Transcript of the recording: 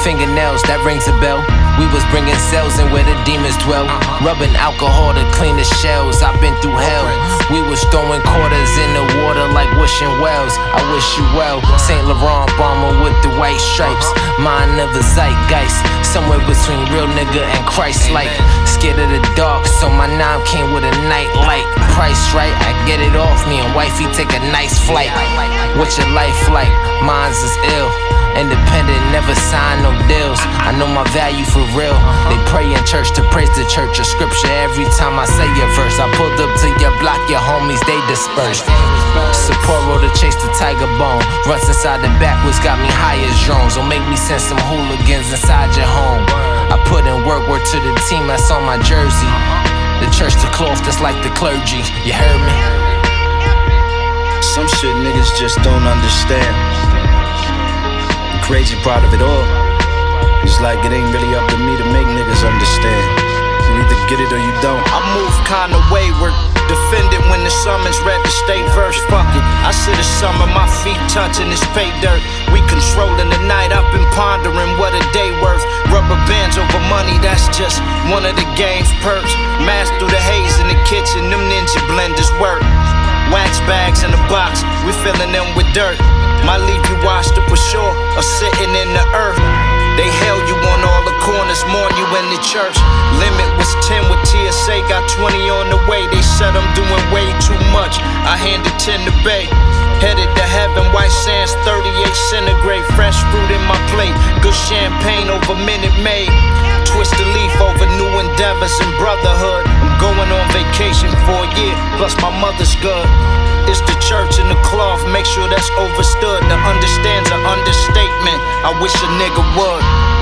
fingernails, that rings a bell. We was bringing cells in where the demons dwell. Rubbing alcohol to clean the shells. I've been through hell. We was throwing quarters in the water like wishing wells. I wish you well. Saint Laurent bomber with the white stripes. Mind of a zeitgeist. Somewhere between real nigga and Christ-like. Scared of the dark, so my nine came with a night light. Price right, I get it off me and wifey take a nice flight. What's your life like? Mine's is ill. Independent, never sign no deals. I know my value for real. They pray in church to praise the church. A scripture every time I say a verse. I pulled up to your block, your homies, they dispersed. Sapporo to chase the tiger bone. Runs inside the backwoods, got me high as drones. Don't make me send some hooligans inside your home. I put in work to the team that's on my jersey. The church, the cloth that's like the clergy. You heard me? Some shit niggas just don't understand. Crazy part of it all, it's like it ain't really up to me to make niggas understand. You either get it or you don't. I move kinda wayward, defending when the summons read the state verse. Fuck it, I sit a summer, my feet touching this pay dirt. We controlling the night, I've been pondering what a day worth. Rubber bands over money, that's just one of the game's perks. Mask through the haze in the kitchen, them ninja blenders work. Wax bags in the box, we filling them with dirt. Might leave you washed up ashore or sitting in the earth. They held you on all the corners, mourn you in the church. Limit was 10 with TSA, got 20 on the way. They said I'm doing way too much, I handed 10 to Bay. Headed to heaven, white sands, 38 centigrade. Fresh fruit in my plate, good champagne over Minute Maid. Twist the leaf over new endeavors and brotherhood. I'm going on vacation for a year, plus my mother's good. It's the church and the cloth, make sure that's overstood. To understand's an understatement, I wish a nigga would.